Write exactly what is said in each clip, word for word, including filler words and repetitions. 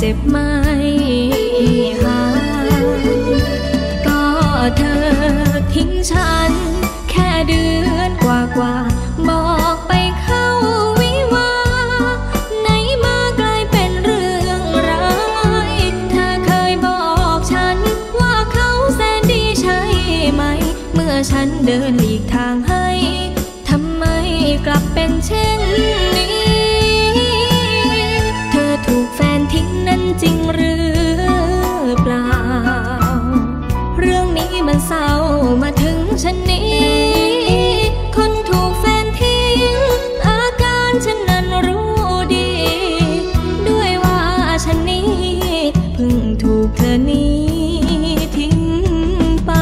เจ็บไม่หายก็เธอทิ้งฉันแค่เดือนกว่ากว่าบอกไปเข้าวิวาไหนมากลายเป็นเรื่องร้ายเธอเคยบอกฉันว่าเขาแสนดีใช่ไหมเมื่อฉันเดินหลีกทางให้ทำไมกลับเป็นเช่นนี้เธอถูกแฟนทิ้งนั้นจริงหรือเปล่าเรื่องนี้มันเศร้ามาถึงฉันนี้คนถูกแฟนทิ้งอาการฉันนั้นรู้ดีด้วยว่าฉันนี้เพิ่งถูกเธอนี้ทิ้งไป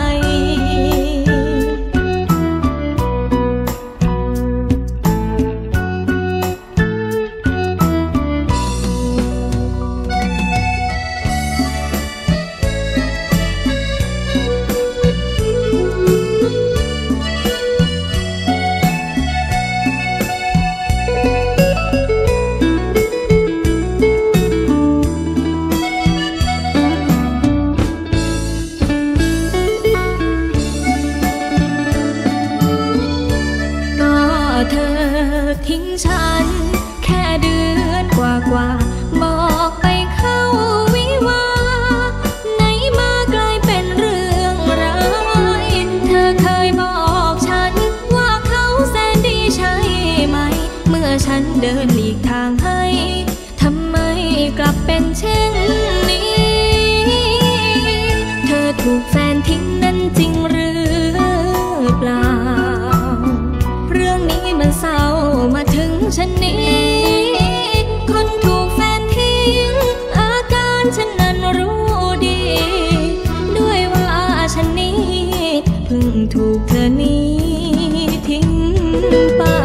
เธอทิ้งฉันแค่เดือนกว่ากว่าบอกไปเข้าวิวาไหนมากลายเป็นเรื่องร้ายเธอเคยบอกฉันว่าเขาแสนดีใช่ไหมเมื่อฉันเดินหลีกทางให้ทำไมกลับเป็นเช่นนี้เธอถูกแฟนทิ้งนั้นจริงหรือเปล่าเรื่องนี้มันเศร้ามาถึงฉันนี้คนถูกแฟนทิ้งอาการฉันนั้นรู้ดีด้วยว่าฉันนี้เพิ่งถูกเธอนี้ทิ้งไป